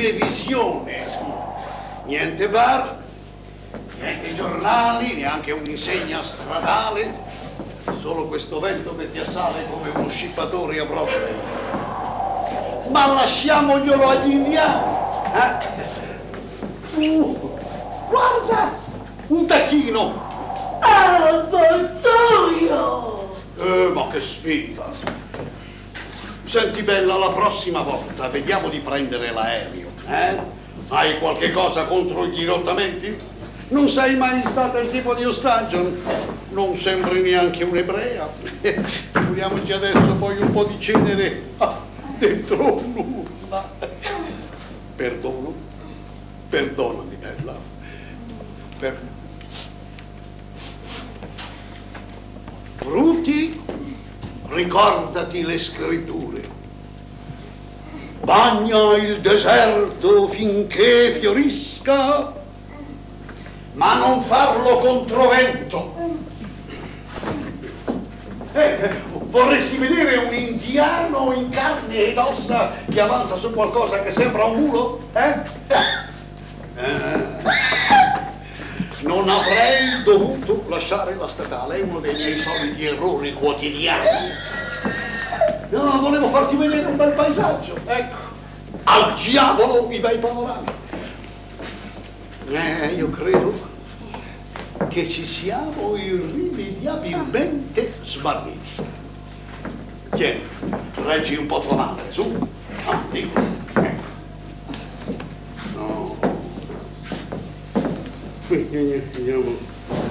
televisione. Niente bar, niente giornali, neanche un'insegna stradale, solo questo vento che ti assale come uno scippatore a Broadway. Ma lasciamoglielo agli indiani, guarda, un tacchino. Avvoltoio! Ma che sfiga! Senti bella, la prossima volta vediamo di prendere l'aereo, Hai qualche cosa contro gli dirottamenti? Non sei mai stata il tipo di ostaggio? Non sembri neanche un'ebrea. Figuriamoci adesso poi un po' di cenere dentro nulla. Perdono? Perdonami, bella. Ruti, ricordati le scritture. Bagna il deserto finché fiorisca, ma non farlo controvento. Vorresti vedere un indiano in carne ed ossa che avanza su qualcosa che sembra un mulo? Non avrei dovuto lasciare la statale, è uno dei miei soliti errori quotidiani. No, volevo farti vedere un bel paesaggio, ecco. Al diavolo i bei panorami. Io credo che ci siamo irrimediabilmente smarriti. Tieni, reggi un po' tua madre, su. Dico. Ecco. No. Andiamo.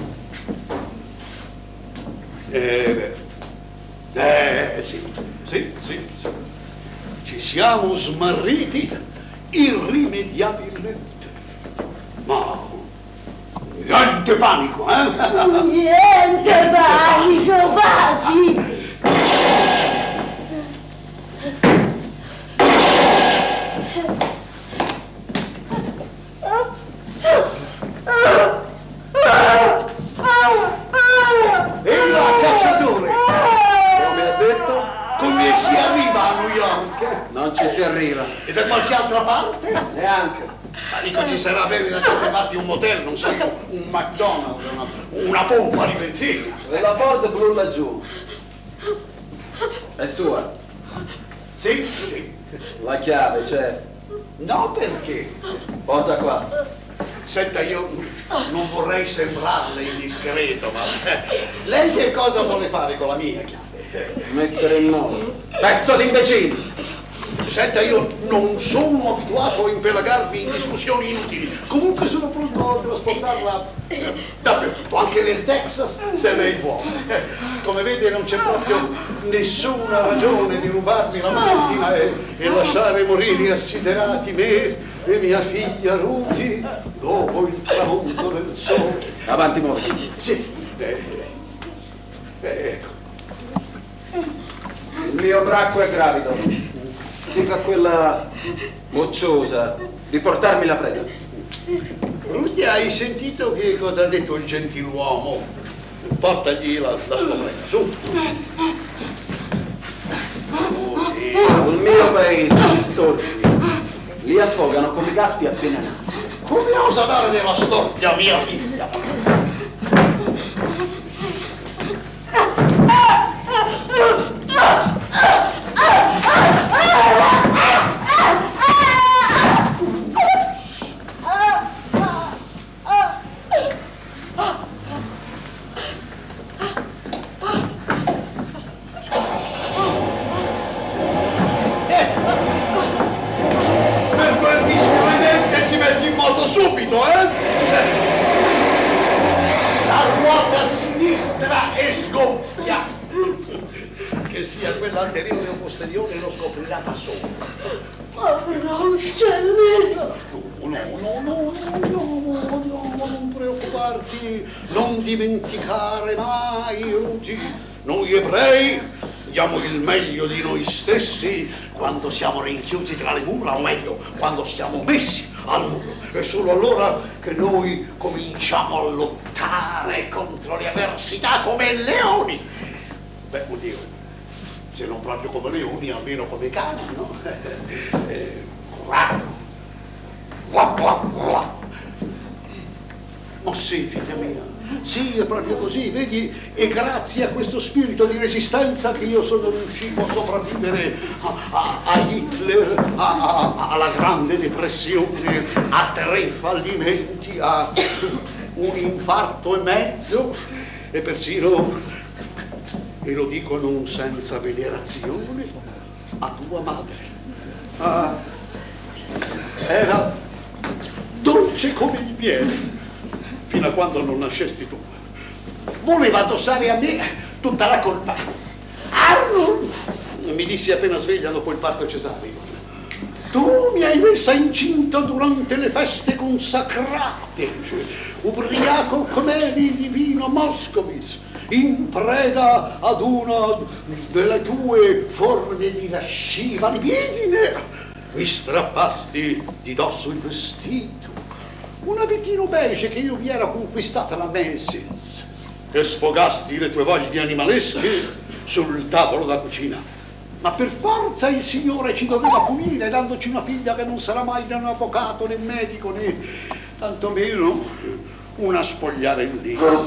Sì. Ci siamo smarriti irrimediabilmente. Ma niente panico, Niente panico, papi! E là, cacciatore! Come ha detto? Come si arriva a New York? Non ci si arriva. E da qualche altra parte? Neanche. Ma dico, ci sarà bene da queste parti un motel, non so io, un McDonald's, una pompa di benzina. Quella Ford blu laggiù. È sua. Sì. La chiave c'è. No, perché? Posa qua. Senta, io non vorrei sembrarle indiscreto, ma lei che cosa vuole fare con la mia chiave? Mettere in moto. Pezzo di imbecille! Senta, io non sono abituato a impelagarmi in discussioni inutili. Comunque sono pronto a trasportarla dappertutto, anche nel Texas, se lei vuole. Come vede non c'è proprio nessuna ragione di rubarmi la macchina e lasciare morire assiderati me e mia figlia Ruti dopo il tramonto del sole. Avanti, muovi. Sì, ecco. Il mio bracco è gravido. Dica a quella mocciosa di portarmi la preda. Ruti, hai sentito che cosa ha detto il gentiluomo? Portagli la sua preda, su. Al mio paese gli storpi li affogano come gatti appena nati. Come osa dare della storpia a mia figlia? Per quel miscredente ti metti in moto subito, La ruota sinistra è sgonfia. Che sia quella anteriore o posteriore lo scoprirà da solo. Povero uccellino! No, non preoccuparti, non dimenticare mai, Ruti. Noi ebrei diamo il meglio di noi stessi quando siamo rinchiusi tra le mura, o meglio, quando siamo messi al muro. È solo allora che noi cominciamo a lottare contro le avversità come leoni. Beh, oddio, se non proprio come leoni, almeno come cani, no? Coraggio, Ma sì, figlia mia, sì, è proprio così, vedi, è grazie a questo spirito di resistenza che io sono riuscito a sopravvivere a Hitler, alla Grande Depressione, a 3 fallimenti, a un infarto e mezzo, e persino, e lo dico non senza venerazione, a tua madre. Era dolce come il miele, fino a quando non nascesti tu. Voleva addossare a me tutta la colpa. Arnold, mi dissi appena sveglia dopo il parto cesareo, tu mi hai messa incinta durante le feste consacrate, ubriaco com'eri di vino Moscovitz, in preda ad una delle tue forme di lasciva libidine. Mi strappasti di dosso il vestito, un abitino beige che io mi era conquistata la Macy's, e sfogasti le tue voglie animalesche sul tavolo da cucina. Ma per forza il Signore ci doveva punire, dandoci una figlia che non sarà mai né un avvocato, né medico, né tantomeno una spogliarellina.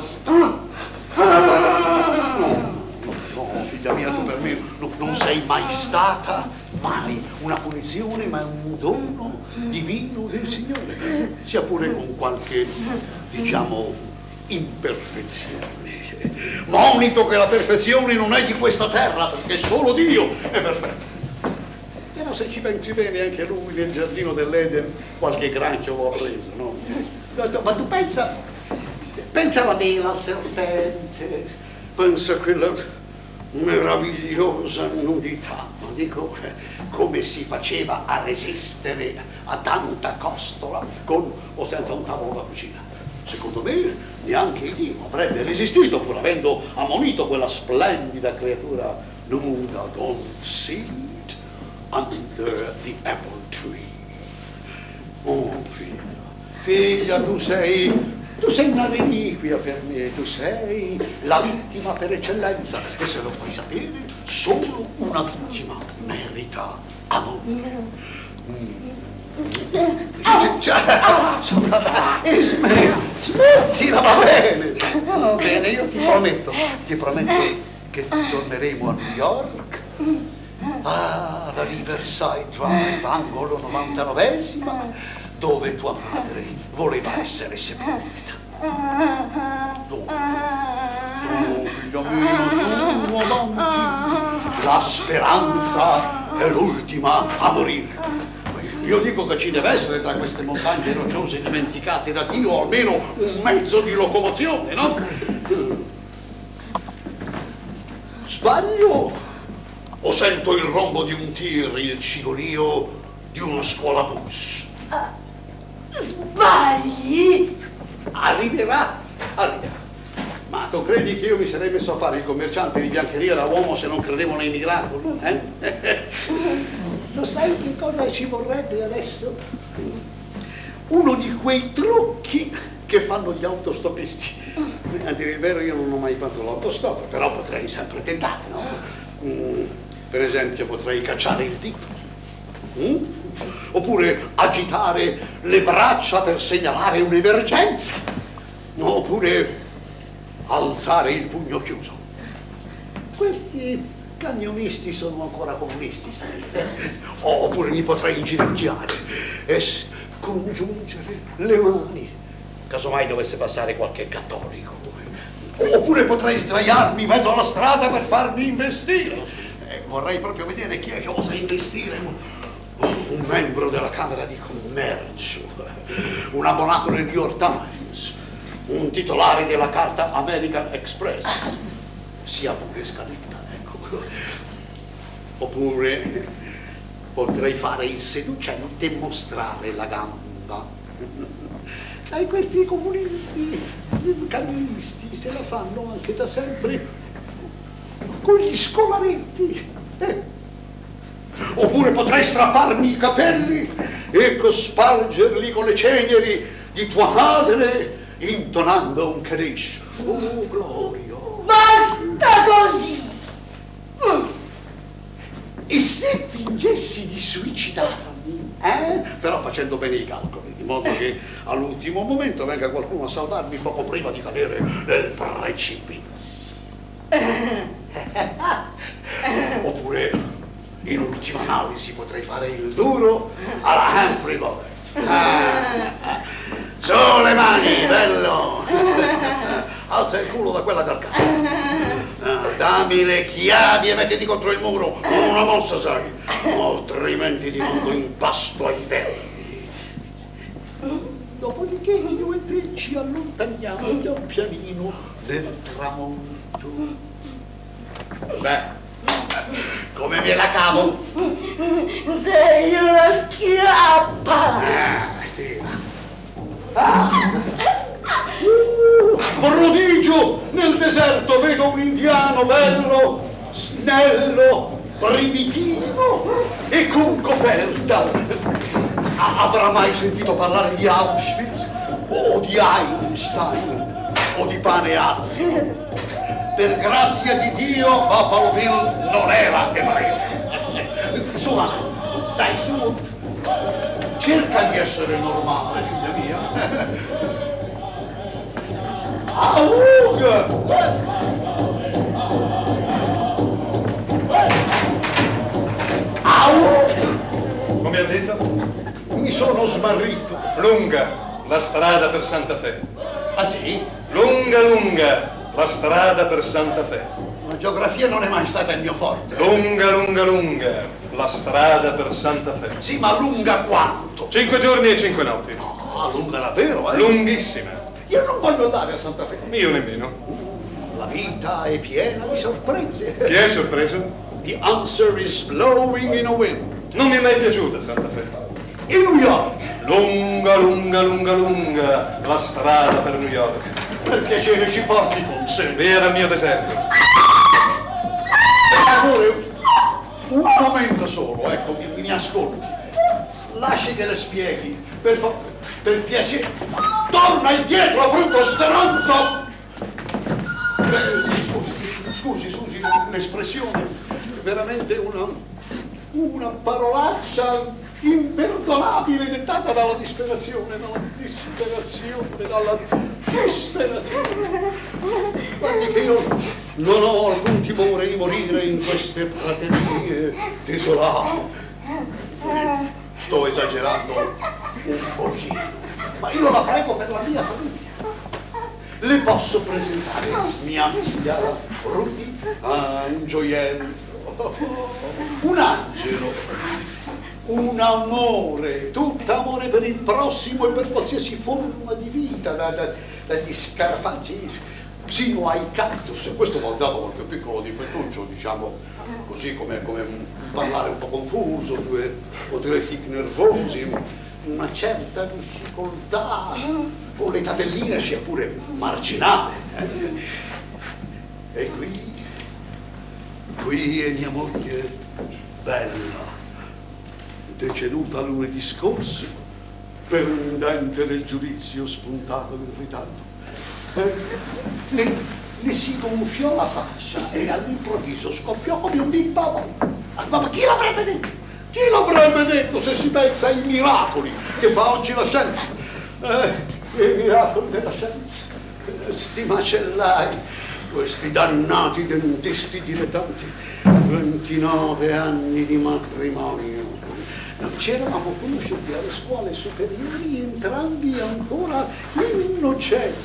No, figlia mia, tu per me non sei mai stata, mai una punizione, ma un dono divino del Signore, sia pure con qualche, diciamo, imperfezione. Monito che la perfezione non è di questa terra, perché solo Dio è perfetto. Però se ci pensi bene, anche lui nel giardino dell'Eden qualche granchio l'ho preso, no? Ma tu pensa alla mela, al serpente, pensa a quella meravigliosa nudità, ma dico, come si faceva a resistere a tanta costola con o senza un tavolo da cucina? Secondo me neanche Dio avrebbe resistito, pur avendo ammonito quella splendida creatura nuda, don't sit under the apple tree. Oh figlia, tu sei una reliquia per me, tu sei la vittima per eccellenza, e se lo puoi sapere, solo una vittima merita amore. Smettila, va bene. Bene, io ti prometto che torneremo a New York, alla Riverside Drive, angolo 99esima, dove tua madre voleva essere sepolta. Su, figlio mio, su, avanti. La speranza è l'ultima a morire. Io dico che ci deve essere tra queste montagne rocciose dimenticate da Dio almeno un mezzo di locomozione, no? Sbaglio? O sento il rombo di un tir, il cigolio di uno scuolabus? Sbagli? Arriverà. Ma tu credi che io mi sarei messo a fare il commerciante di biancheria da uomo se non credevo nei miracoli? Lo sai che cosa ci vorrebbe adesso? Uno di quei trucchi che fanno gli autostoppisti. A dire il vero, io non ho mai fatto l'autostop, però potrei sempre tentare, no? Per esempio potrei cacciare il dito, oppure agitare le braccia per segnalare un'emergenza, oppure alzare il pugno chiuso. Questi camionisti sono ancora comunisti, sai? Oppure mi potrei inginocchiare e congiungere le mani, casomai dovesse passare qualche cattolico. Oppure potrei sdraiarmi in mezzo alla strada per farmi investire. Vorrei proprio vedere chi è che osa investire un membro della Camera di Commercio, un abbonato nel New York Times, un titolare della carta American Express, sia pure scadetta, ecco. Oppure potrei fare il seducente e mostrare la gamba. Sai, questi comunisti, camionisti, se la fanno anche da sempre con gli scolaretti. Oppure potrei strapparmi i capelli e cospargerli con le ceneri di tua madre, intonando un Kaddish. Oh, Glorio! Basta così! E se fingessi di suicidarmi Però facendo bene i calcoli, di modo che all'ultimo momento venga qualcuno a salvarmi poco prima di cadere nel precipizio. Oppure, in ultima analisi, potrei fare il duro alla Humphrey Bogart. Su le mani, bello! Alza il culo da quella carcassa. Dammi le chiavi e mettiti contro il muro, non una mossa, sai, altrimenti ti mando in pasto ai ferri. Dopodiché io e te ci allontaniamo pian pianino nel tramonto. Beh, come me la cavo? Sei una schiappa! Prodigio! Nel deserto vedo un indiano bello, snello, primitivo e con coperta. Avrà mai sentito parlare di Auschwitz o di Einstein o di pane azido? Per grazia di Dio, Buffalo Bill non era ebreo. Insomma, dai su, cerca di essere normale, figlia mia. Aug! Aug! Come ha detto? Mi sono smarrito. Lunga la strada per Santa Fe. Ah sì? Lunga, lunga la strada per Santa Fe. La geografia non è mai stata il mio forte. Lunga, lunga, lunga la strada per Santa Fe. Sì, ma lunga quanto? 5 giorni e 5 notti. Ah, lunga davvero, eh? Lunghissima. Io non voglio andare a Santa Fe. Io nemmeno. La vita è piena di sorprese. Chi è sorpreso? The answer is blowing in a wind. Non mi è mai piaciuta Santa Fe. In New York. Lunga, lunga, lunga, lunga la strada per New York. Per piacere ci porti con sé. Via dal mio deserto. Per favore, un momento solo, ecco, mi ascolti. Lasci che le spieghi, per piacere. Torna indietro, brutto stronzo! Scusi, un'espressione, veramente una parolaccia imperdonabile dettata dalla disperazione, dalla disperazione. Guardi che io non ho alcun timore di morire in queste praterie desolate. Sto esagerando un pochino, ma io la prego per la mia famiglia. Le posso presentare mia figlia Rudy, un gioiello, un angelo, un amore, tutto amore per il prossimo e per qualsiasi forma di vita, dagli scarafaggi sino ai cactus. Questo mi ha dato qualche piccolo difettuccio, diciamo così, come parlare un po' confuso, due o tre tic nervosi, una certa difficoltà con le tatelline, sia pure marginale. E qui è mia moglie bella, deceduta lunedì scorso per un indente del giudizio spuntato in ritardo. Le si gonfiò la faccia e all'improvviso scoppiò come un bimbavone. Ma chi l'avrebbe detto? Chi l'avrebbe detto, se si pensa ai miracoli che fa oggi la scienza? I miracoli della scienza. Sti macellai, questi dannati dentisti dilettanti, 29 anni di matrimonio. Ci eravamo conosciuti alle scuole superiori, entrambi ancora innocenti.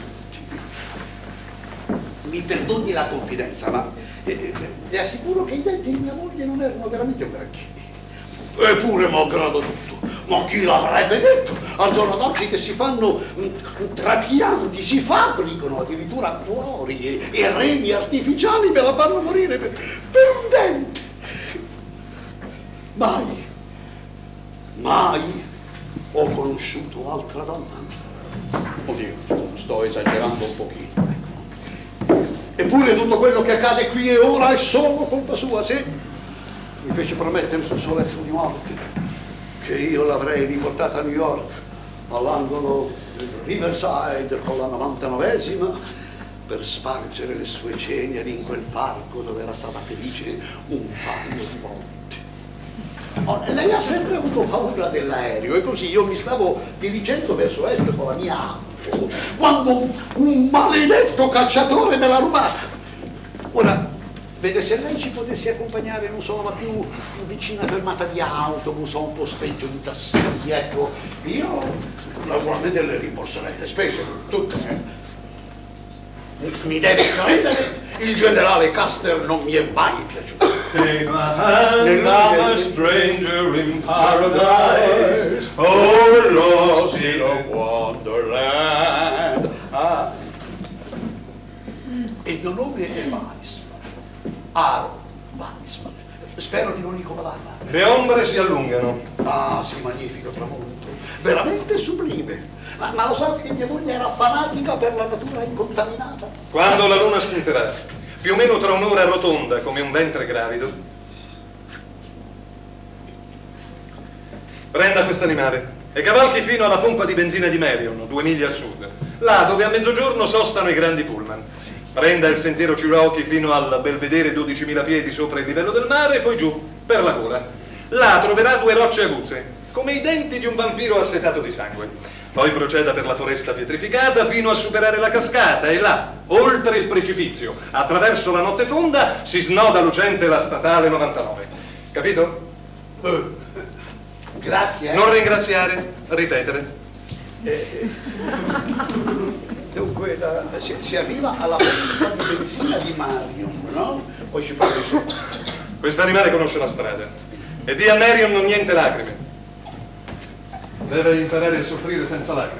Mi perdoni la confidenza, ma le assicuro che i denti di mia moglie non erano veramente un granché. Eppure, malgrado tutto, ma chi l'avrebbe detto? Al giorno d'oggi che si fanno trapianti, si fabbricano addirittura cuori e reni artificiali per la fanno morire per un dente. Mai ho conosciuto altra donna. Oddio, sto esagerando un pochino. Eppure tutto quello che accade qui e ora è solo colpa sua, sì. Mi fece promettere sul suo letto di morte che io l'avrei riportata a New York, all'angolo del Riverside con la 99esima, per spargere le sue ceneri in quel parco dove era stata felice un paio di volte. Oh, lei ha sempre avuto paura dell'aereo e così io mi stavo dirigendo verso est con la mia auto quando un maledetto cacciatore me l'ha rubata. Ora, vede, se lei ci potesse accompagnare, non so, la più vicina fermata di autobus o un posteggio di taxi, ecco, io naturalmente le rimborserei le spese, tutte. Mi deve credere, il generale Custer non mi è mai piaciuto. Take my hand, I'm a stranger in paradise, oh, lost in a wonderland. Ah. Il mio nome è Weissman, Aaron Weissman. Spero di non incomodarla. Le ombre si allungano. Ah, sì, magnifico tramonto, veramente sublime. Ma lo so che mia moglie era fanatica per la natura incontaminata. Quando la luna spunterà, più o meno tra un'ora rotonda come un ventre gravido, prenda quest'animale e cavalchi fino alla pompa di benzina di Marion, 2 miglia a sud, là dove a mezzogiorno sostano i grandi pullman. Prenda il sentiero Cherokee fino al belvedere 12.000 piedi sopra il livello del mare e poi giù, per la gola. Là troverà 2 rocce aguzze, come i denti di un vampiro assetato di sangue. Poi proceda per la foresta pietrificata fino a superare la cascata e là, oltre il precipizio, attraverso la notte fonda, si snoda lucente la statale 99. Capito? Grazie. Non ringraziare, ripetere. Dunque, si arriva alla pompa di benzina di Marion, no? Poi si parte su. Quest'animale conosce la strada e dia a Marion non niente lacrime. Deve imparare a soffrire senza lacrime.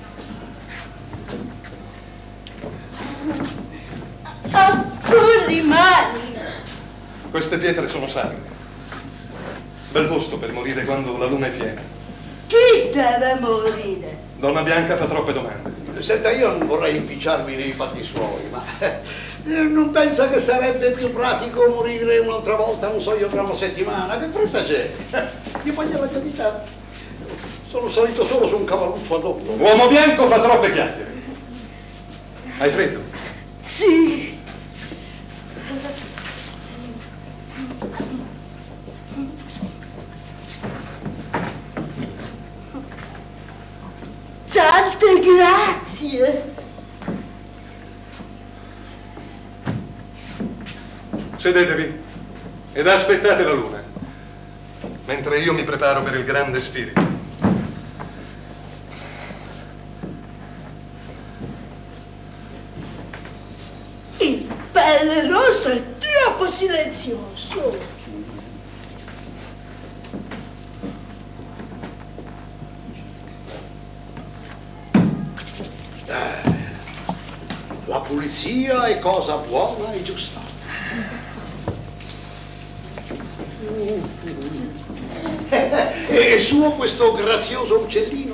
A tu rimani. Queste pietre sono sacre. Bel posto per morire quando la luna è piena. Chi deve morire? Donna Bianca fa troppe domande. Senta, io non vorrei impicciarmi nei fatti suoi, ma non pensa che sarebbe più pratico morire un'altra volta, non so io, tra una settimana? Che fretta c'è? Io voglio la mia vita. Sono salito solo su un cavalluccio ad otto. Uomo bianco fa troppe chiacchiere. Hai freddo? Sì. Tante grazie. Sedetevi ed aspettate la luna, mentre io mi preparo per il grande spirito. Il pelle rosso è troppo silenzioso. La pulizia è cosa buona e giusta. È suo questo grazioso uccellino?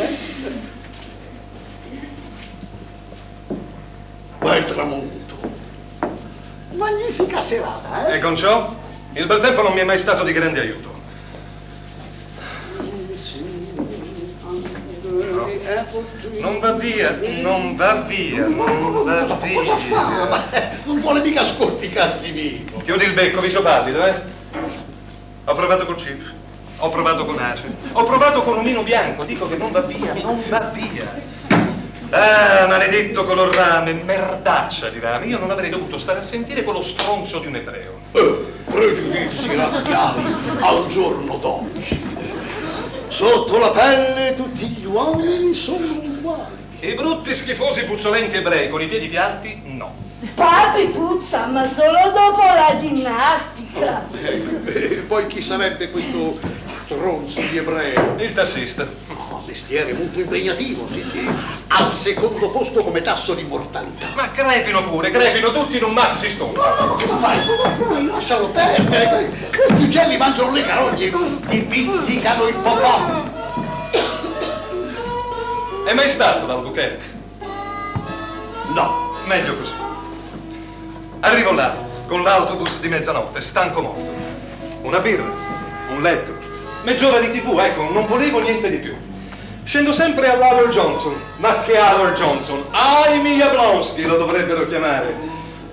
Bel tramonto. Magnifica serata, E con ciò, il bel tempo non mi è mai stato di grande aiuto. Non va via, non va via, non va Cosa fa? via. Non vuole mica scorticarsi vivo. Chiudi il becco, viso pallido, eh? Ho provato col chip, ho provato con ace, ho provato con omino bianco, dico che non va via, non va via. Ah, maledetto color rame, merdaccia di rame. Io non avrei dovuto stare a sentire quello stronzo di un ebreo. Pregiudizi razziali al giorno d'oggi. Sotto la pelle tutti gli uomini sono uguali. I brutti schifosi puzzolenti ebrei con i piedi piatti, no. Papi puzza, ma solo dopo la ginnastica. E poi chi sarebbe questo stronzo di ebreo? Il tassista. No, mestiere molto impegnativo, sì, sì. Al secondo posto come tasso di mortalità. Ma crepino pure, crepino tutti in un maxi stonco. Ma cosa fai? Cosa fai? Lascialo perdere. Questi uccelli mangiano le carogne, ti pizzicano il popò. È mai stato ad Albuquerque? No. Meglio così. Arrivo là, con l'autobus di mezzanotte, stanco morto. Una birra, un letto, mezz'ora di TV, ecco, non volevo niente di più. Scendo sempre all'Howard Johnson. Ma che Howard Johnson? Amy Jablonski lo dovrebbero chiamare.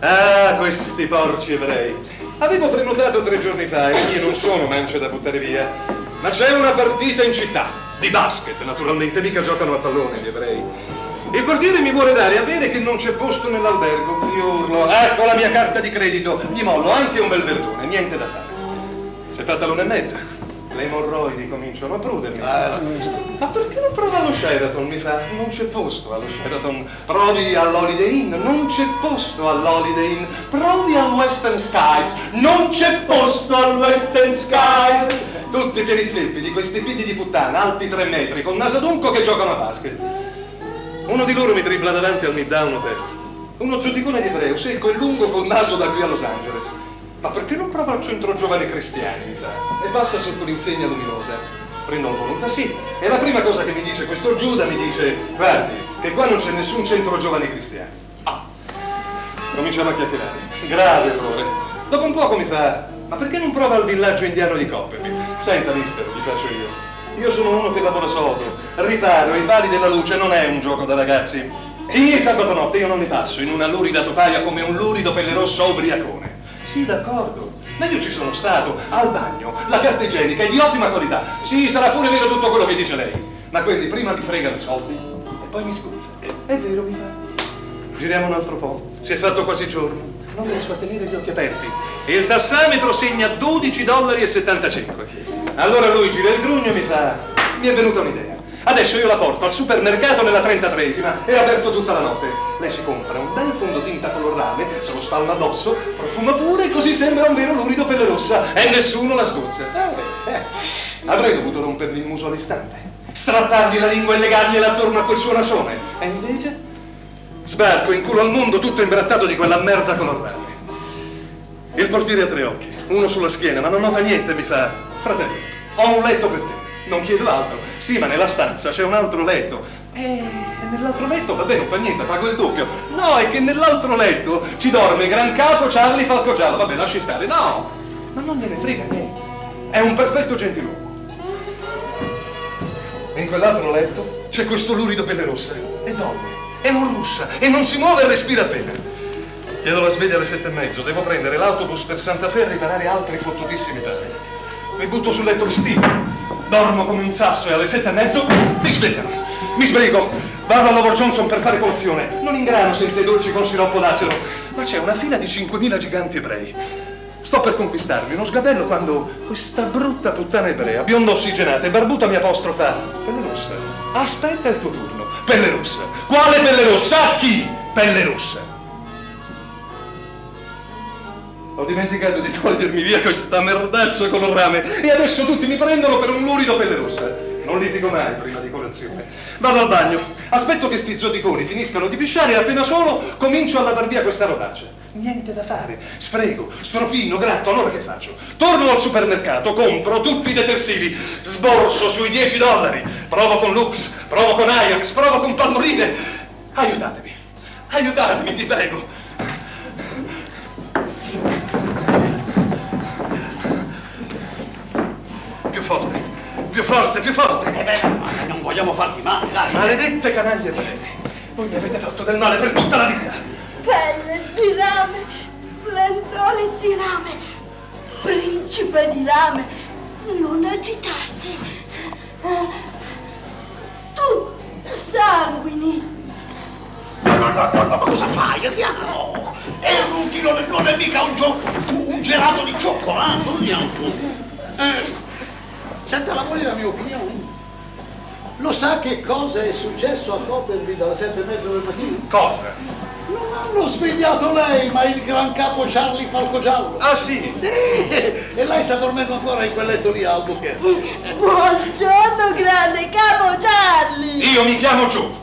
Ah, questi porci ebrei. Avevo prenotato 3 giorni fa e io non sono mance da buttare via. Ma c'è una partita in città, di basket, naturalmente, mica giocano a pallone gli ebrei. Il portiere mi vuole dare a bere che non c'è posto nell'albergo. Io urlo, ecco la mia carta di credito, gli mollo anche un bel verdone, niente da fare. Si è fatta l'1:30. Le emorroidi cominciano a prudermi. Ma perché non prova allo Sheraton? Mi fa, non c'è posto allo Sheraton. Provi all'Holiday Inn, non c'è posto all'Holiday Inn. Provi al Western Skies, non c'è posto al Western Skies. Tutti pieni zeppi di questi figli di puttana, alti 3 metri, con naso d'unco che giocano a basket. Uno di loro mi dribbla davanti al Midtown Hotel. Uno zoticone di ebreo, secco e lungo, col naso da qui a Los Angeles. Ma perché non prova al centro giovani cristiani, mi fa? E passa sotto l'insegna luminosa. Prendo la volontà, sì. E la prima cosa che mi dice questo Giuda mi dice, guardi, che qua non c'è nessun centro giovani cristiani. Ah. Cominciamo a chiacchierare. Grave errore. Dopo un poco mi fa, ma perché non prova al villaggio indiano di Copperfield? Senta, mister, gli faccio io. Io sono uno che lavora sodo. Riparo i pali della luce, non è un gioco da ragazzi. Sì, sabato notte io non li passo in una lurida topaia come un lurido pellerosso ubriacone. Sì, d'accordo, ma io ci sono stato, al bagno, la carta igienica è di ottima qualità. Sì, sarà pure vero tutto quello che dice lei, ma quelli prima mi fregano i soldi e poi mi scuzza. È vero, mi fa. Giriamo un altro po', si è fatto quasi giorno, non riesco a tenere gli occhi aperti e il tassametro segna $12,75. Allora lui gira il grugno e mi fa, mi è venuta un'idea. Adesso io la porto al supermercato nella 33esima, è aperto tutta la notte. Lei si compra un bel fondotinta color rame, se lo spalma addosso, profuma pure, così sembra un vero lurido pelle rossa e nessuno la scuzza. Avrei dovuto rompergli il muso all'istante, strappargli la lingua e legargliela attorno a quel suo nasone. E invece sbarco in culo al mondo tutto imbrattato di quella merda color rame. Il portiere ha 3 occhi, uno sulla schiena, ma non nota niente, mi fa, fratello, ho un letto per te. Non chiedo altro. Sì, ma nella stanza c'è un altro letto. E nell'altro letto, vabbè, non fa niente, pago il doppio. No, è che nell'altro letto ci dorme Gran Capo Charlie Falcogiallo. Vabbè, lasci stare. No, ma non me ne frega niente. È un perfetto gentiluomo. E in quell'altro letto c'è questo lurido pelle rossa. E dorme. E non russa. E non si muove e respira appena. Chiedo la sveglia alle 7:30. Devo prendere l'autobus per Santa Fe e riparare altri fottutissimi tali. Mi butto sul letto vestito. Dormo come un sasso e alle 7:30 mi svegliano. Mi sbrigo, vado all'Over Johnson per fare colazione. Non ingrano senza i dolci con sciroppo d'acero, ma c'è una fila di 5.000 giganti ebrei. Sto per conquistarmi uno sgabello quando questa brutta puttana ebrea, bionda ossigenata e barbuta, mi apostrofa. Pelle rossa, aspetta il tuo turno. Pelle rossa. Quale pelle rossa? A chi? Pelle rossa. Ho dimenticato di togliermi via questa merdaccia color rame e adesso tutti mi prendono per un lurido pelle rossa. Non litigo mai prima di colazione. Vado al bagno, aspetto che sti zoticoni finiscano di pisciare e appena solo comincio a lavar via questa rodaccia. Niente da fare, sfrego, strofino, gratto, allora che faccio? Torno al supermercato, compro tutti i detersivi, sborso sui $10, provo con Lux, provo con Ajax, provo con Palmolive. Aiutatemi, aiutatemi, ti prego. Più forte, più forte! Non vogliamo farti male, dai! Maledette canaglie ebree! Voi mi avete fatto del male per tutta la vita! Pelle di rame, splendore di rame, principe di rame, non agitarti. Tu sanguini. Ma cosa fai, Adriano? Non è mica un gelato di cioccolato, Senta, la vuole la mia opinione? Lo sa che cosa è successo a Copperfield alle 7:30 del mattino? Cosa? Non hanno svegliato lei, ma il Gran Capo Charlie Falcogiallo. Ah, sì? Sì, e lei sta dormendo ancora in quel letto lì a Albuquerque. Buongiorno, grande Capo Charlie! Io mi chiamo Joe.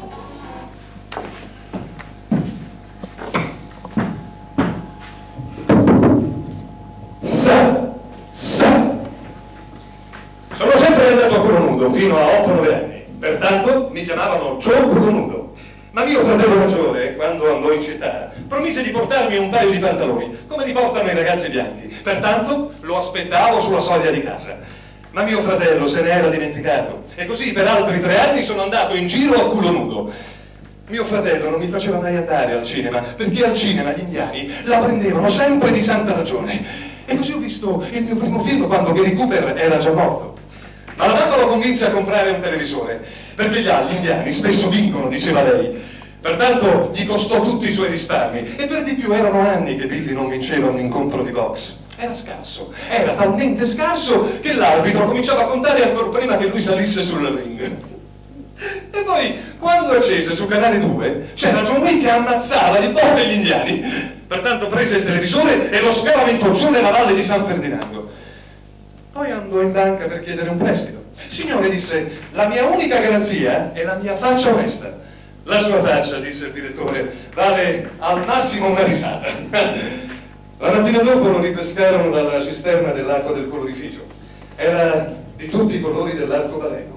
Sono sempre andato a culo nudo fino a 8-9 anni, pertanto mi chiamavano Joe Culo Nudo. Ma mio fratello maggiore, quando andò in città, promise di portarmi un paio di pantaloni, come li portano i ragazzi bianchi. Pertanto lo aspettavo sulla soglia di casa. Ma mio fratello se ne era dimenticato e così per altri 3 anni sono andato in giro a culo nudo. Mio fratello non mi faceva mai andare al cinema, perché al cinema gli indiani la prendevano sempre di santa ragione. E così ho visto il mio primo film quando Gary Cooper era già morto. Ma la mamma lo convinse a comprare un televisore, perché gli indiani spesso vincono, diceva lei. Pertanto gli costò tutti i suoi risparmi, e per di più erano anni che Billy non vinceva un incontro di box. Era scarso, era talmente scarso che l'arbitro cominciava a contare ancora prima che lui salisse sul ring. E poi, quando accese su Canale 2, c'era John Wayne che ammazzava di botte gli indiani. Pertanto prese il televisore e lo scaraventò giù nella valle di San Ferdinando. Poi andò in banca per chiedere un prestito. Signore, disse, la mia unica garanzia è la mia faccia onesta. La sua faccia, disse il direttore, vale al massimo una risata. La mattina dopo lo ripescarono dalla cisterna dell'acqua del colorificio. Era di tutti i colori dell'arcobaleno.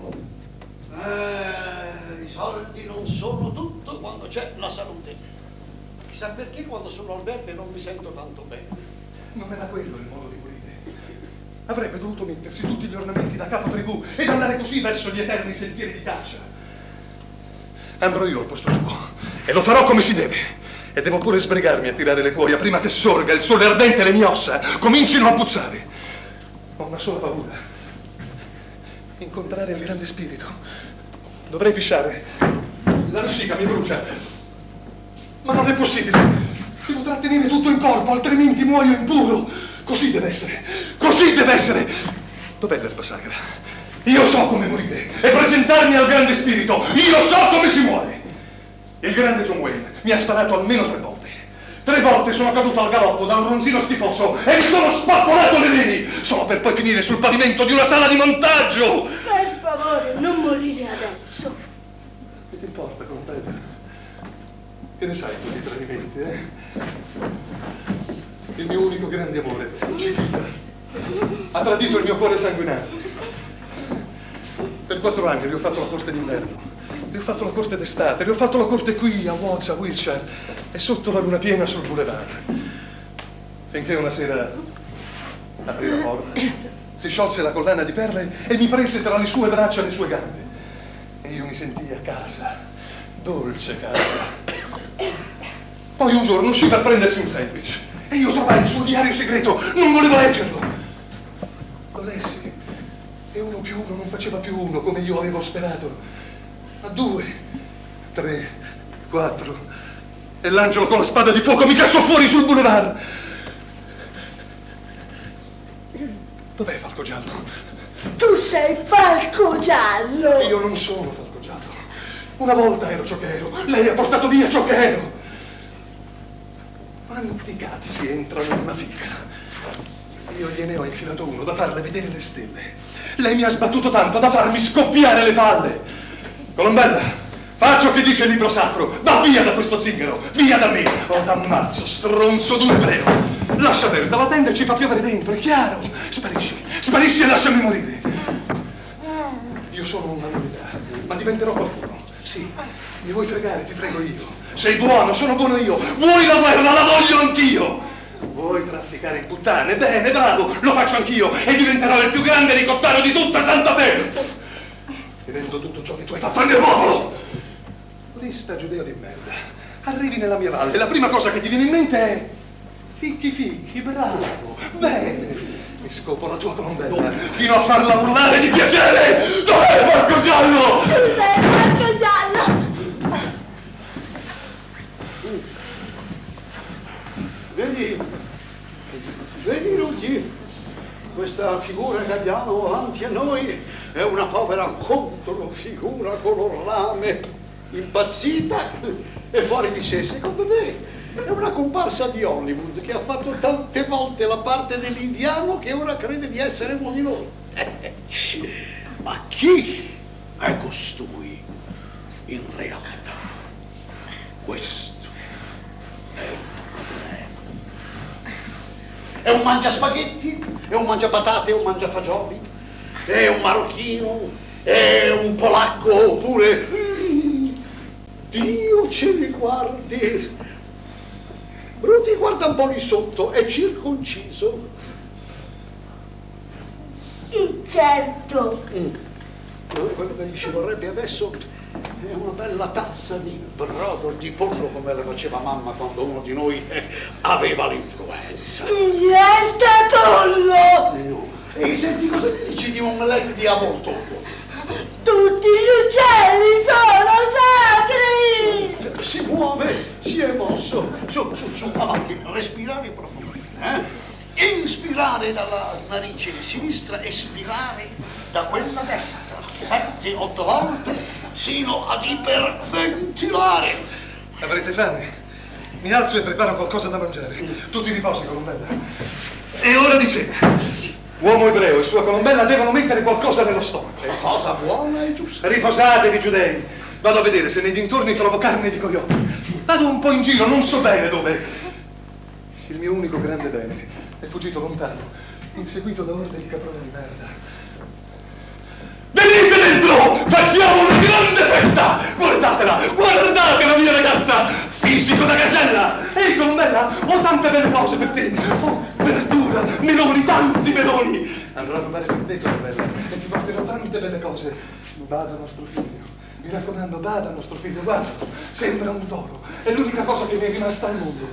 I soldi non sono tutto quando c'è la salute. Chissà perché quando sono al verde non mi sento tanto bene. Non era quello il modo di morire. Avrebbe dovuto mettersi tutti gli ornamenti da capo tribù ed andare così verso gli eterni sentieri di caccia. Andrò io al posto suo e lo farò come si deve. E devo pure sbrigarmi a tirare le cuoia prima che sorga il sole ardente e le mie ossa comincino a puzzare. Ho una sola paura: incontrare il grande spirito. Dovrei pisciare. La vescica mi brucia. Ma non è possibile. Devo trattenere tutto in corpo, altrimenti muoio impuro. Così deve essere. Così deve essere. Dov'è l'erba sacra? Io so come morire e presentarmi al grande spirito. Io so come si muore. Il grande John Wayne mi ha sparato almeno 3 volte. 3 volte sono caduto al galoppo da un ronzino schifoso e mi sono spappolato le veni, solo per poi finire sul pavimento di una sala di montaggio. Per favore, non morire adesso. Che ti importa, colonnello? Che ne sai tu di tradimenti, eh? Il mio unico grande amore, Civita, ha tradito il mio cuore sanguinato. Per 4 anni gli ho fatto la corte d'inverno, gli ho fatto la corte d'estate, gli ho fatto la corte qui a Watts, a Wiltshire e sotto la luna piena sul boulevard. Finché una sera aprì la porta, si sciolse la collana di perle e mi prese tra le sue braccia e le sue gambe. E io mi sentii a casa, dolce casa. Poi un giorno uscì per prendersi un sandwich e io trovai il suo diario segreto, non volevo leggerlo. Lo lessi e 1 più 1 non faceva più 1 come io avevo sperato, ma 2, 3, 4 e l'angelo con la spada di fuoco mi cacciò fuori sul boulevard. Dov'è Falco Giallo? Tu sei Falco Giallo! Io non sono Falco Giallo. Una volta ero ciò che ero, lei ha portato via ciò che ero. Quanti cazzi entrano in una fica? Io gliene ho infilato uno da farle vedere le stelle. Lei mi ha sbattuto tanto da farmi scoppiare le palle. Colombella, faccio che dice il libro sacro. Va via da questo zingaro, via da me. O t'ammazzo, stronzo d'un ebreo. Lascia aperta la tenda e ci fa piovere dentro, è chiaro. Sparisci, sparisci e lasciami morire. Io sono una novità, ma diventerò qualcuno. Sì, mi vuoi fregare, ti frego io. Sei buono, sono buono io. Vuoi la guerra, la voglio anch'io. Vuoi trafficare in puttane? Bene, bravo, lo faccio anch'io e diventerò il più grande ricottaro di tutta Santa Fe. Ti rendo tutto ciò che tu hai fatto al mio popolo. Lista giudeo di merda. Arrivi nella mia valle, la prima cosa che ti viene in mente è ficchi ficchi, bravo, bene. Mi scopo la tua colombella fino a farla urlare di piacere. Dov'è Falco Giallo? Tu sei Falco Giallo! Vedi Ruti, questa figura che abbiamo davanti a noi è una povera controfigura color rame, impazzita e fuori di sé. Secondo me è una comparsa di Hollywood che ha fatto tante volte la parte dell'indiano che ora crede di essere uno di noi. Ma chi è costui in realtà? Questo è il problema. È un mangiaspaghetti, è un mangiapatate, è un mangiafagioli, è un marocchino, è un polacco, oppure Dio ce li guardi. Ruti, guarda un po' lì sotto, è circonciso? Certo. Quello che ci vorrebbe adesso E una bella tazza di brodo di pollo come le faceva mamma quando uno di noi aveva l'influenza. Niente pollo! No. E senti cosa ti dici di un omelette di avvoltoio? Tutti gli uccelli sono sacri! Si muove, si è mosso. Su, avanti, respirare profondamente. Inspirare dalla narice sinistra, espirare da quella destra. 7-8 volte, sino ad iperventilare. Avrete fame? Mi alzo e preparo qualcosa da mangiare. Tu ti riposi, Colombella. È ora di cena. Uomo ebreo e sua Colombella devono mettere qualcosa nello stomaco. È cosa buona e giusta. Riposatevi, giudei. Vado a vedere se nei dintorni trovo carne di coyote. Vado un po' in giro, non so bene dove. Il mio unico grande bene è fuggito lontano, inseguito da orde di caproni di merda. Venite dentro! Facciamo una grande festa! Guardatela, mia ragazza! Fisico da gazella! Ehi, Colombella, ho tante belle cose per te! Oh, verdura, meloni, tanti meloni! Andrò a rubare per te, Colombella, e ti porterò tante belle cose. Bada, nostro figlio. Mi raccomando, bada, nostro figlio, guarda. Sembra un toro. È l'unica cosa che mi è rimasta al mondo.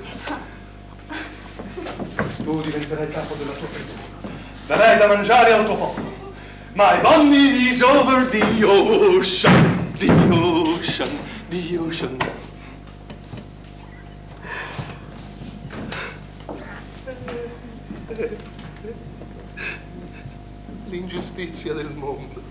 Tu diventerai capo della tua tribù. Darai da mangiare al tuo popolo. My bunny is over the ocean, the ocean, the ocean. L'ingiustizia del mondo.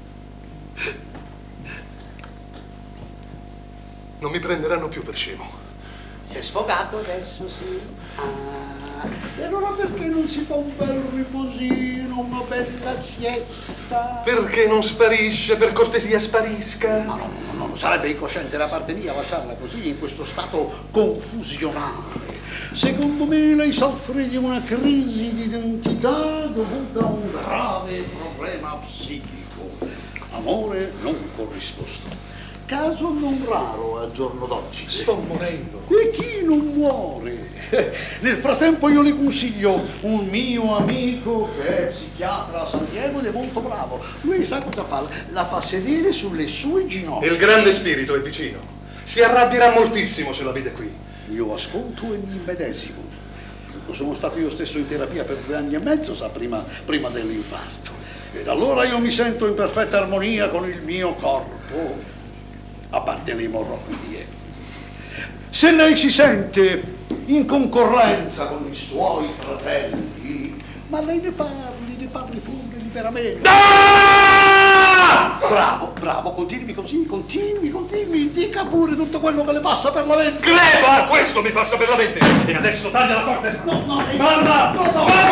Non mi prenderanno più per scemo. Si è sfogato adesso, sì. E allora perché non si fa un bel riposino, una bella siesta? Perché non sparisce? Per cortesia sparisca. No, sarebbe incosciente da parte mia lasciarla così, in questo stato confusionale. Secondo me lei soffre di una crisi di identità dovuta a un grave problema psichico. Amore non corrisposto. Caso non raro al giorno d'oggi. Sto morendo. E chi non muore? Nel frattempo io le consiglio un mio amico che è psichiatra a San Diego ed è molto bravo. Lui sa cosa fa, la fa sedere sulle sue ginocchia. Il grande spirito è vicino. Si arrabbierà moltissimo se la vede qui. Io ascolto e mi immedesimo. Sono stato io stesso in terapia per 2 anni e mezzo, sa, prima dell'infarto. Ed allora io mi sento in perfetta armonia con il mio corpo. A parte le emorroidi. Se lei si sente in concorrenza con i suoi fratelli, ma lei ne parli pure liberamente. Ah! Bravo, continui così, continui, dica pure tutto quello che le passa per la mente. Gleba, questo mi passa per la mente. E adesso taglia la corda. No, Sparla! No,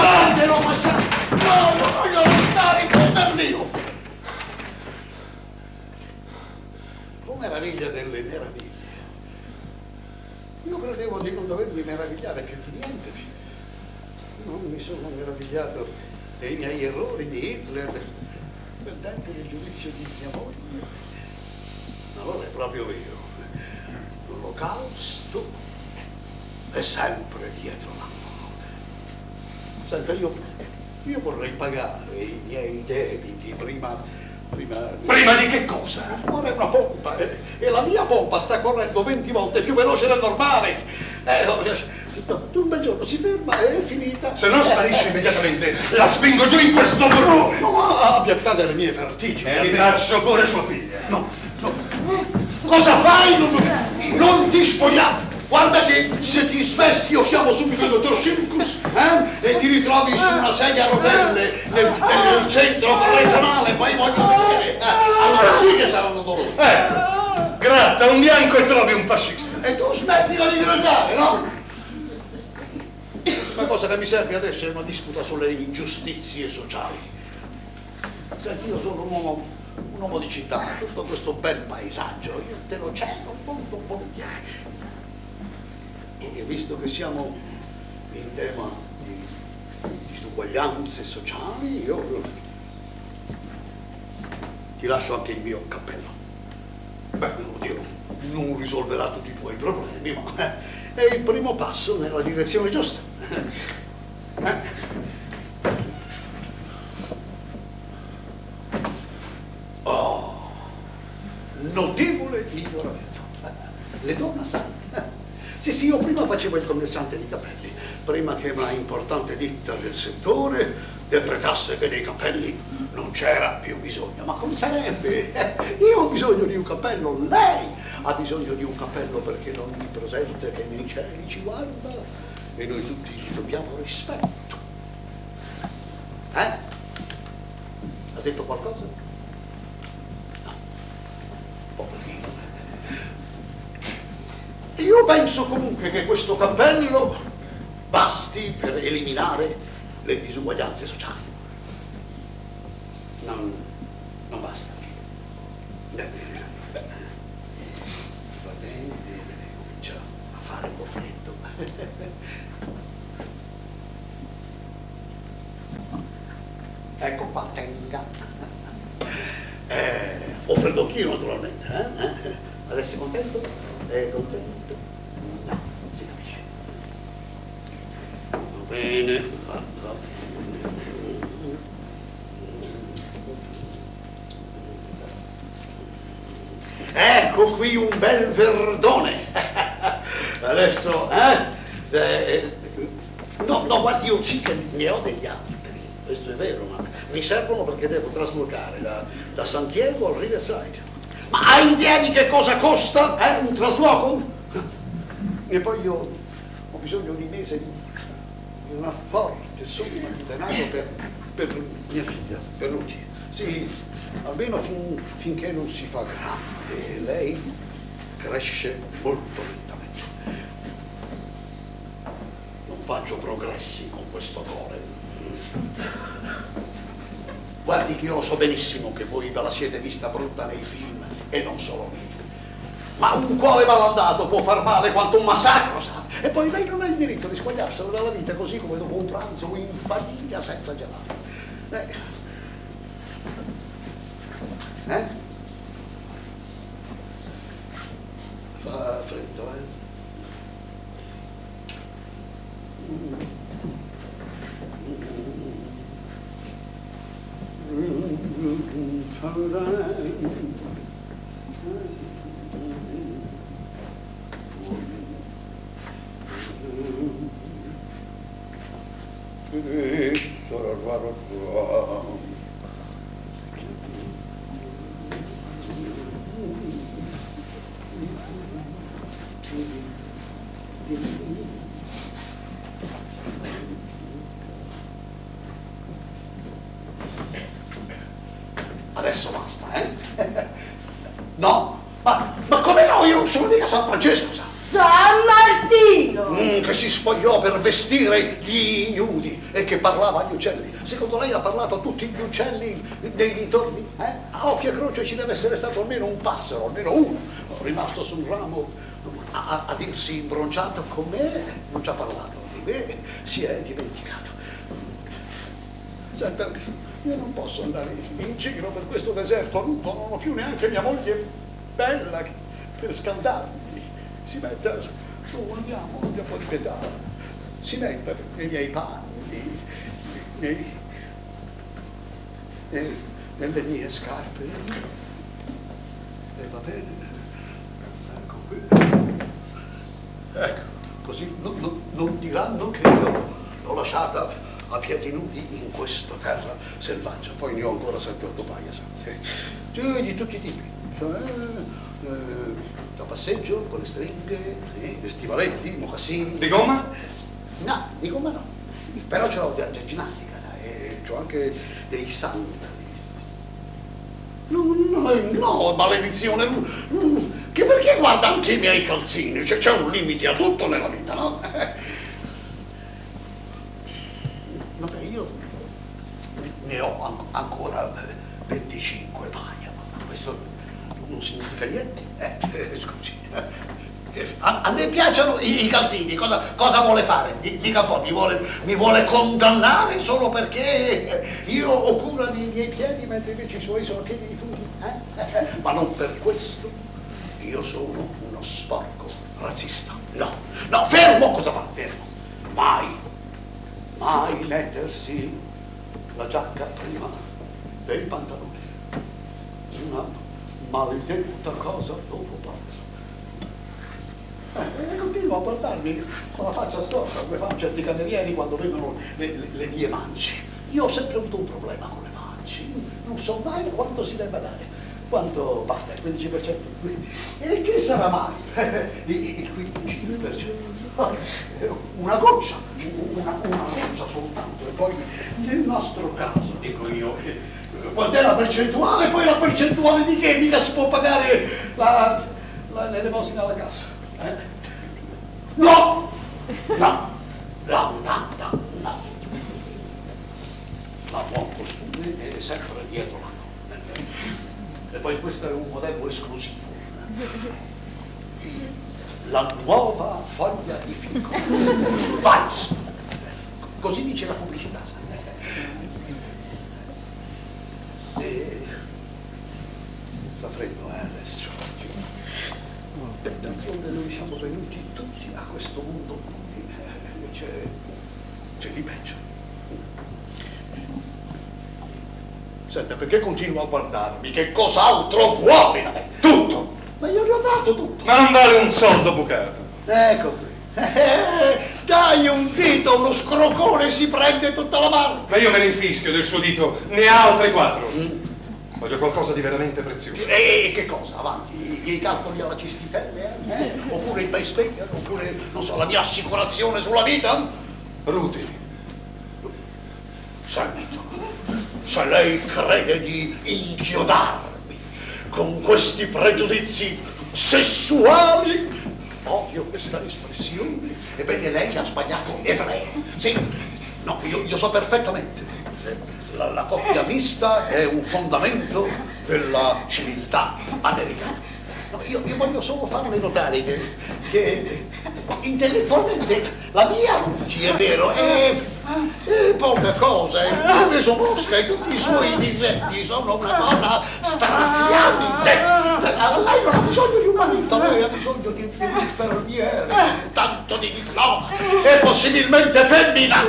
voglio restare con Bernino. Meraviglia delle meraviglie. Io credevo di non dovermi meravigliare più di niente. Non mi sono meravigliato dei miei errori di Hitler, perdendo il giudizio di mia moglie. Allora è proprio vero. L'olocausto è sempre dietro l'angolo. Senta, io vorrei pagare i miei debiti prima di che cosa? Ma è una pompa, e la mia pompa sta correndo 20 volte più veloce del normale. Un bel giorno si ferma e è finita. Se non sparisce immediatamente, la spingo giù in questo burrone. No, abbia pietà delle mie vertigini. E mi faccio pure sua figlia. No. Cosa fai? Non ti spogliare. Guarda che se ti svesti io chiamo subito il dottor Circus e ti ritrovi su una sedia a rotelle nel centro correzionale, poi voglio vedere. Allora sì che saranno dolori. Gratta un bianco e trovi un fascista. E tu smettila di gridare, no? La cosa che mi serve adesso è una disputa sulle ingiustizie sociali. Senti, io sono un uomo di città, tutto questo bel paesaggio, io te lo cedo molto volentieri. E visto che siamo in tema di disuguaglianze sociali, io ti lascio anche il mio cappello. Beh, oddio, non risolverà tutti i tuoi problemi, ma è il primo passo nella direzione giusta. Oh, notevole io prima facevo il commerciante di capelli, prima che una importante ditta del settore decretasse che dei capelli non c'era più bisogno. Ma come sarebbe? Io ho bisogno di un cappello, lei ha bisogno di un cappello perché l'onnipresente che nei cieli ci guarda e noi tutti gli dobbiamo rispetto. Ha detto qualcosa? No. Poverino. Io penso comunque che questo cappello basti per eliminare le disuguaglianze sociali. Non basta. Va bene, comincia a fare un po' freddo. Ecco qua, tenga. Ho freddo anch'io naturalmente. Adesso è contento? È contento? No, si capisce. Va bene, va bene. Ecco qui un bel verdone. Adesso, no, guardi, io sì che ne ho degli altri, questo è vero, ma mi servono perché devo traslocare da San Diego al Riverside. Ma hai idea di che cosa costa un trasloco? E poi io ho bisogno di mese di una forte somma di denaro per mia figlia, per Lucy. Sì, almeno finché non si fa grande. Lei cresce molto lentamente. Non faccio progressi con questo cuore. Guardi che io lo so benissimo che voi ve la siete vista brutta nei film e non solo lì. Ma un cuore malandato può far male quanto un massacro, sa? E poi lei non ha il diritto di spogliarselo dalla vita così come dopo un pranzo in famiglia senza gelato. Fa freddo, Adesso basta, No, ma come no? Io non sono mica San Francesco, sa? San Martino! Che si spogliò per vestire gli ignudi e che parlava agli uccelli. Secondo lei ha parlato a tutti gli uccelli dei dintorni? A occhio e croce ci deve essere stato almeno un passero, almeno uno, rimasto sul ramo a dirsi imbronciato con me. Non ci ha parlato di me, si è dimenticato. Senta, io non posso andare in giro per questo deserto nudo, non ho più neanche mia moglie bella per scaldarmi. Si metta su, andiamo un po' di pedale, si metta nei miei panni, nelle mie scarpe, e va bene, ecco qui, ecco, così non diranno che io l'ho lasciata a piedi nudi in questa terra selvaggia. Poi ne ho ancora 7-8 paia, di tutti i tipi, da passeggio, con le stringhe, le stivaletti, i mocassini. Di gomma? No, di gomma no. Però ce l'ho di ginnastica, e c'ho anche dei sandali. No, maledizione, che perché guarda anche i miei calzini? C'è un limite a tutto nella vita, no? Vabbè, io ne ho ancora 25 paia, ma questo non significa niente. Scusi. A me piacciono i calzini, cosa vuole fare? Dica un po', mi vuole condannare solo perché io ho cura dei miei piedi mentre invece i suoi sono pieni di funghi? Ma non per questo io sono uno sporco razzista. No, fermo, cosa fa? Fermo. Mai mettersi la giacca prima dei pantaloni. Una maledetta cosa dopo l'altra. E continuo a guardarmi con la faccia storta, come fanno certi camerieri quando vedono le mie mance. Io ho sempre avuto un problema con le mance, non so mai quanto si deve dare, quanto basta, il 15%, e che sarà mai il 15%? Una goccia soltanto, e poi nel nostro caso, dico io, quant'è la percentuale? Poi la percentuale di che? Mica si può pagare l'elemosina alla cassa. No! No! No! La buon costume è sempre dietro la donna. E poi questo è un modello esclusivo. La nuova foglia di fico. Weiss. Così dice la pubblicità. Fa freddo, adesso. D'altronde noi siamo venuti tutti a questo mondo, c'è di peggio. Senta, perché continua a guardarmi? Che cos'altro vuole da me? Tutto! Ma io gli ho dato tutto! Ma non vale un soldo bucato! Ecco qui. Dai un dito, uno scrocone si prende tutta la mano! Ma io me ne infischio del suo dito, ne ha altre 4. Voglio qualcosa di veramente prezioso. E che cosa? Avanti, i calcoli alla cistifelle, oppure il pacemaker, oppure, non so, la mia assicurazione sulla vita? Ruti. Sento, se lei crede di inchiodarmi con questi pregiudizi sessuali, odio questa espressione, ebbene lei ha sbagliato ebreo. Sì, no, io so perfettamente. La coppia mista è un fondamento della civiltà americana. No, io voglio solo farle notare che intellettualmente la mia Ruti, è vero, è poca cosa, è peso mosca e tutti i suoi difetti sono una cosa straziante. Lei non ha bisogno di un marito, lei ha bisogno di un infermiere, tanto di diploma e possibilmente femmina.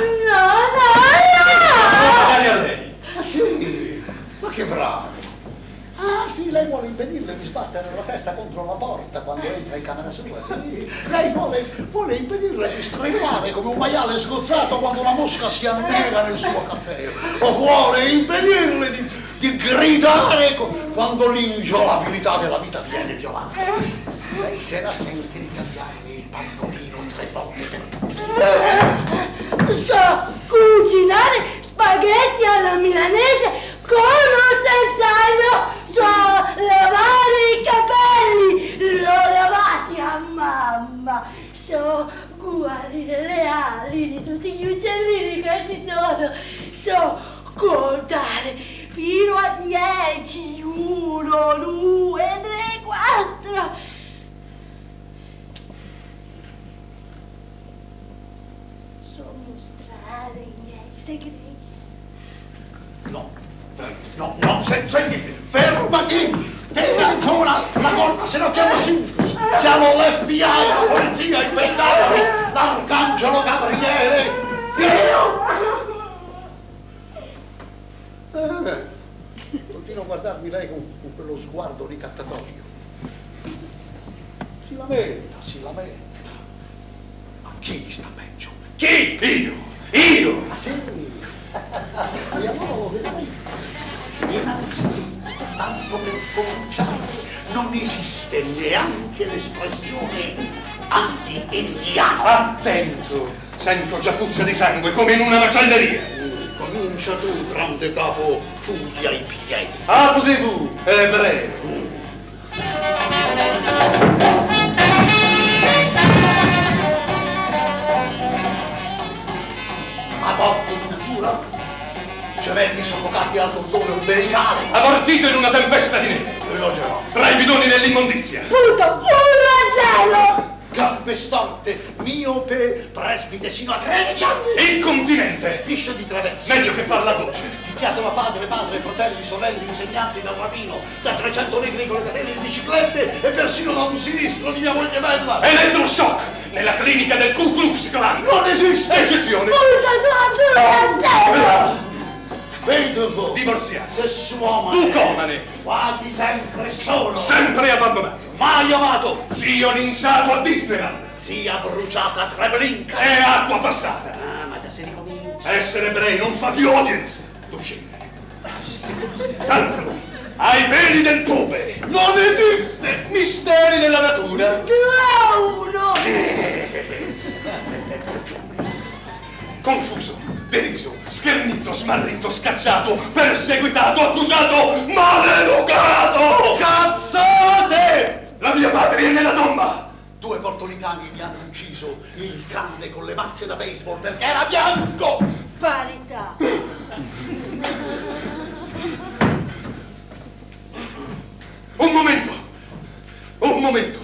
Magari a lei. Ah sì, ma che bravo! Ah sì, lei vuole impedirle di sbattere la testa contro la porta quando entra in camera sua, sì. Lei vuole impedirle di strillare come un maiale scozzato quando la mosca si annega nel suo caffè. O vuole impedirle di gridare quando l'inviolabilità della vita viene violata. Lei se la sente di cambiare il pantolino 3 volte. So cucinare spaghetti alla milanese con o senza aglio, so lavare i capelli, l'ho lavati a mamma, so guarire le ali di tutti gli uccellini che ci sono, so contare fino a 10, 1, 2, 3, 4. Mostrare i miei segreti. No, senti, fermati! Te ragiona, la donna, se no chiamo Sintus, chiamo l'FBI, la polizia, il Pentagono, l'arcangelo Gabriele, Dio! Continua a guardarmi lei con quello sguardo ricattatorio. Si lamenta. Ma chi sta peggio? Chi? Io! Ah sì? E allora lo vedrai. Innanzitutto, tanto per cominciare, non esiste neanche l'espressione anti-indiana. Attento! Sento già puzza di sangue come in una macelleria. Comincia tu, grande capo, fuggi ai piedi. Apudez-vous, ebreo. Aborto di natura, gemelli soffocati al cordone ombelicale. Abortito in una tempesta di neve. Tra i bidoni nell'immondizia. Punto 1-0. Gambe storte, miope, presbite sino a 13 anni. Incontinente. Liscio di traverso. Meglio che far la doccia. Picchiato da padre, madre, fratelli, sorelli, insegnanti dal rabbino, da 300 negri con le catene di biciclette e persino da un sinistro di mia moglie bella. Elettroshock nella clinica del Ku Klux Klan. Non esiste. Eccezione. Punto 2-0. Vedovo. Divorziato. Sessuomane. Bucomane. Quasi sempre solo. Sempre abbandonato. mai amato, Zio linciato a Disneyland. zia bruciata a Treblinka. E acqua passata. Ah, ma già si ricomincia. Essere ebrei non fa più audience. Tu scegli. Cancro, ai peli del pube. Non esiste. Misteri della natura. 2-1. Confuso, deriso, schernito, smarrito, scacciato, perseguitato, accusato, maleducato! Cazzate! La mia patria è nella tomba! 2 portoricani mi hanno ucciso il cane con le mazze da baseball perché era bianco! Parità. Un momento! Un momento!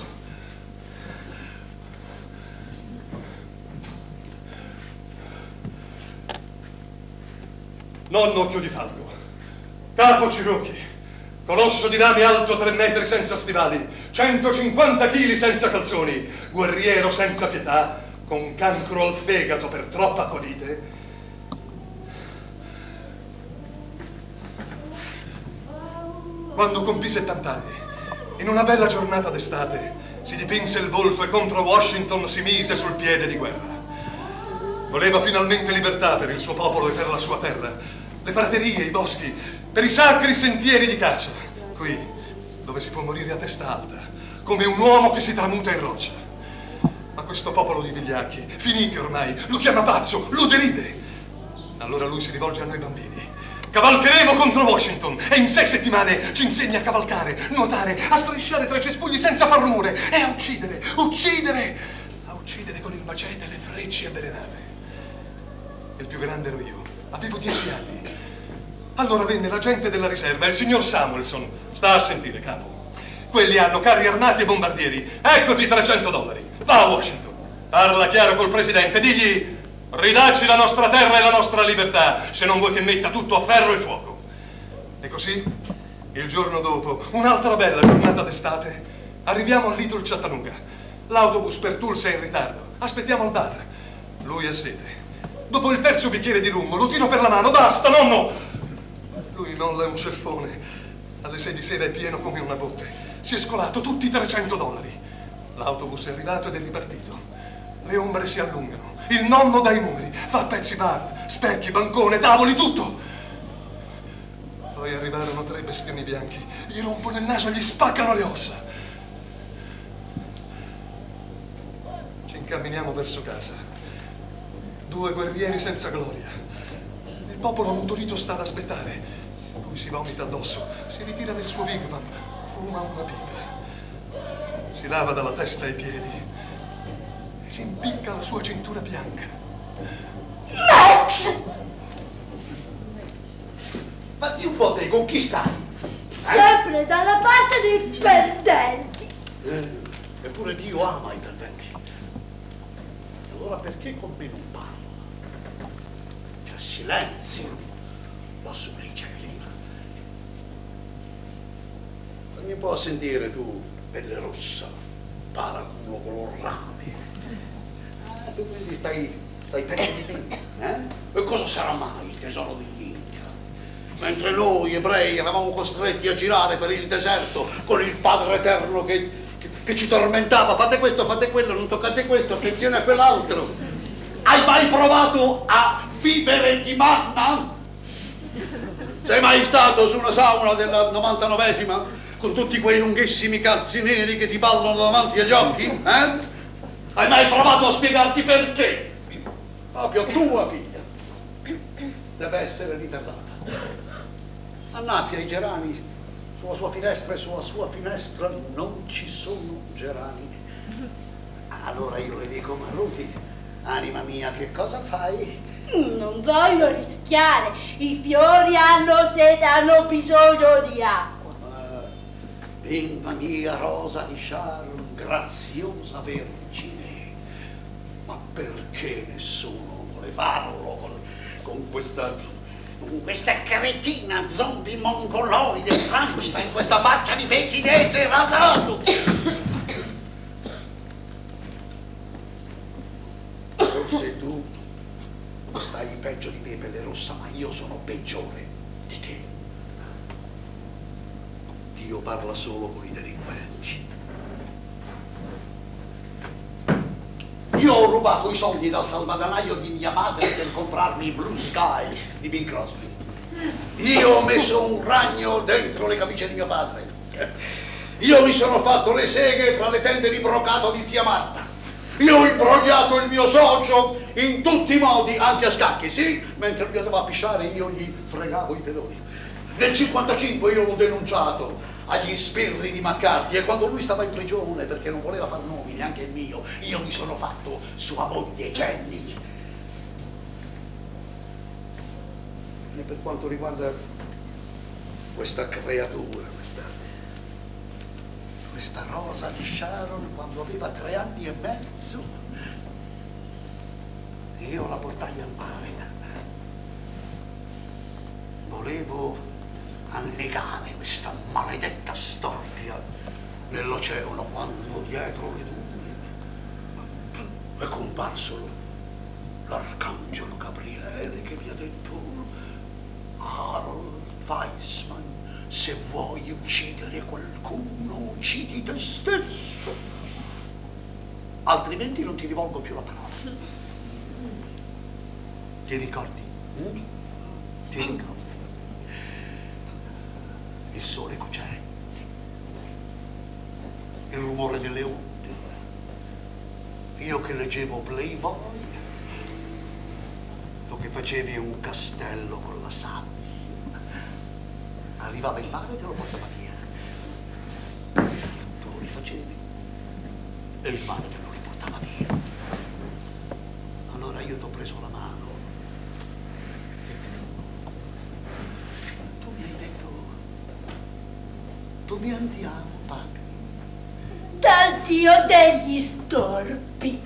Nonno Occhio di Falco, capo Cirocchi, colosso di rame alto 3 metri senza stivali, 150 kg senza calzoni, guerriero senza pietà, con cancro al fegato per troppa colite. Quando compì 70 anni, in una bella giornata d'estate, si dipinse il volto e contro Washington si mise sul piede di guerra. Voleva finalmente libertà per il suo popolo e per la sua terra, le praterie, i boschi, per i sacri sentieri di caccia. Qui, dove si può morire a testa alta, come un uomo che si tramuta in roccia. Ma questo popolo di vigliacchi, finiti ormai, lo chiama pazzo, lo deride. Allora lui si rivolge a noi bambini. Cavalcheremo contro Washington e in 6 settimane ci insegna a cavalcare, nuotare, a strisciare tra i cespugli senza far rumore e a uccidere, a uccidere con il macete le frecce avvelenate. Il più grande ero io, avevo 10 anni. Allora venne l'agente della riserva, il signor Samuelson. Sta a sentire, capo. Quelli hanno carri armati e bombardieri. Eccoti $300. Va a Washington. Parla chiaro col presidente, digli: ridacci la nostra terra e la nostra libertà, se non vuoi che metta tutto a ferro e fuoco. E così, il giorno dopo, un'altra bella giornata d'estate, arriviamo a Little Chattanooga. L'autobus per Tulsa è in ritardo. Aspettiamo al bar. Lui ha sete. Dopo il 3° bicchiere di rum, lo tiro per la mano. Basta, nonno! Lui molla un ceffone. Alle 6 di sera è pieno come una botte. Si è scolato tutti i $300. L'autobus è arrivato ed è ripartito. Le ombre si allungano. Il nonno dà i numeri. Fa pezzi bar, specchi, bancone, tavoli, tutto. Poi arrivarono 3 bestioni bianchi. Gli rompono il naso e gli spaccano le ossa. Ci incamminiamo verso casa. 2 guerrieri senza gloria. Il popolo ammutolito sta ad aspettare. Lui si vomita addosso, si ritira nel suo wigwam, fuma una pipa. Si lava dalla testa ai piedi e si impicca la sua cintura bianca. Max! Fatti un po' te, con chi stai? Sempre dalla parte dei perdenti. Eppure Dio ama i perdenti. Allora perché con me non parla? C'è silenzio lassù nei cieli. Fammi un po' a sentire tu, pelle rossa, paraculo color rame. Tu quindi stai peggio di me, E cosa sarà mai il tesoro dell'India? Mentre noi ebrei eravamo costretti a girare per il deserto con il Padre Eterno che ci tormentava, fate questo, fate quello, non toccate questo, attenzione a quell'altro. Hai mai provato a vivere di manna? Sei mai stato su una sauna della 99esima con tutti quei lunghissimi calzi neri che ti ballano davanti agli occhi? Hai mai provato a spiegarti perché? Proprio tua figlia deve essere ritardata. Annaffia i gerani sulla sua finestra e sulla sua finestra non ci sono gerani. Allora io le dico, ma Ruti, anima mia, che cosa fai? Non voglio rischiare. I fiori hanno sete, hanno bisogno di acqua. Bimba mia, rosa di Sharon, graziosa vergine, ma perché nessuno vuole farlo con questa cretina zombie mongoloide Frankenstein, questa faccia di pechinese rasato? Forse tu stai peggio di me, pelle rossa, ma io sono peggiore di te. Dio parla solo con i delinquenti. rubato i soldi dal salvadanaio di mia madre per comprarmi i Blue Skies di Bing Crosby. Io ho messo un ragno dentro le camicie di mio padre. Io mi sono fatto le seghe tra le tende di brocato di zia Marta. Io ho imbrogliato il mio socio in tutti i modi, anche a scacchi, sì? Mentre lui andava a pisciare io gli fregavo i pedoni. Nel 55 io l'ho denunciato agli sbirri di McCarthy e quando lui stava in prigione perché non voleva far nomi, neanche il mio, io mi sono fatto sua moglie Jenny. E per quanto riguarda questa creatura, questa rosa di Sharon, quando aveva 3 anni e mezzo, io la portai al mare. Volevo annegare questa maledetta storia nell'oceano quando dietro le dune è comparso l'arcangelo Gabriele che mi ha detto: Harold Weissman, se vuoi uccidere qualcuno, uccidi te stesso, altrimenti non ti rivolgo più la parola. Ti ricordi? Ti ricordi? Il sole cocente, il rumore delle onde, io che leggevo Playboy, tu che facevi un castello con la sabbia, arrivava il mare e te lo portava via, tu lo rifacevi e il mare te lo riportava via. Allora io ti ho preso la mano e tu mi hai detto: dove andiamo, papi? Dal dio degli storpi.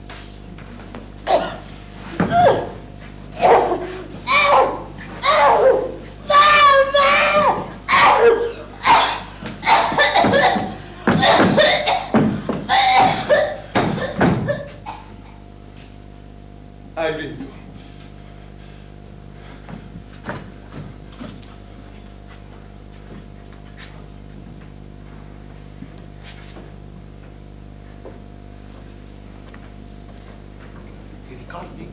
Hai vinto. Ti ricordi?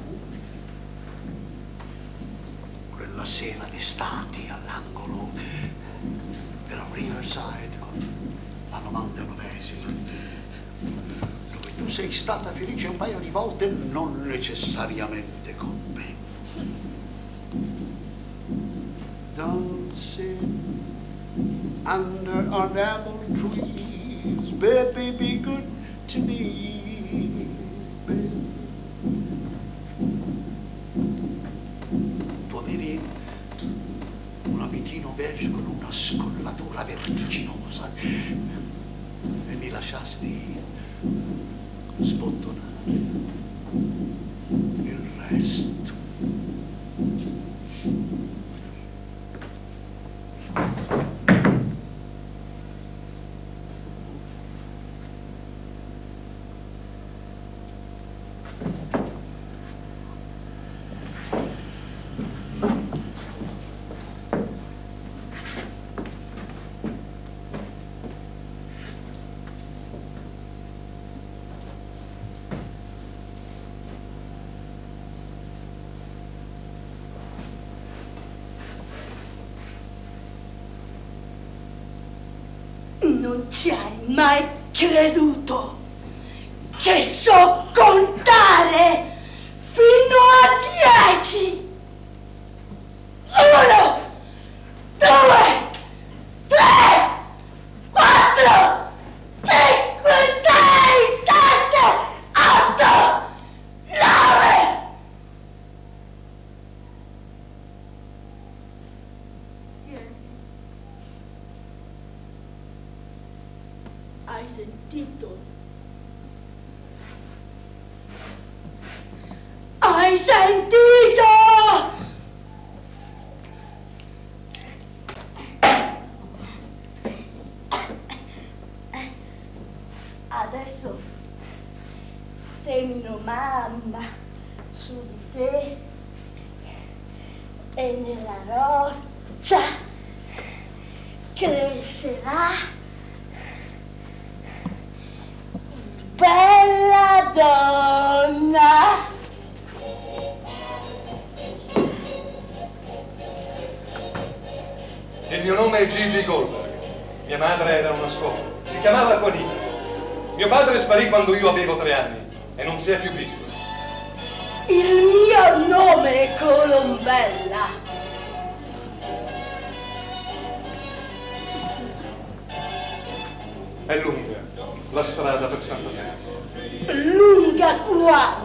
Quella sera d'estate all'angolo della Riverside con la 99esima, dove tu sei stata felice un paio di volte, non necessariamente con me. Don't sit under an apple trees, baby, be good to me, baby. Tu avevi un abitino beige con una scollatura vertiginosa e mi lasciasti sbottonare il resto. Non ci hai mai creduto che so contare fino a 10. 1, 2, 3, 4, 5, 6, 7, 8, 9. Hai sentito? Hai sentito? Adesso semino mamma su di te e nella roccia crescerà bella donna. Il mio nome è Gigi Goldberg. Mia madre era una scopa. Si chiamava Juanita. Mio padre sparì quando io avevo 3 anni e non si è più visto. Il mio nome è Colombella. È lunga la strada per Santa Fe. Lunga quanto?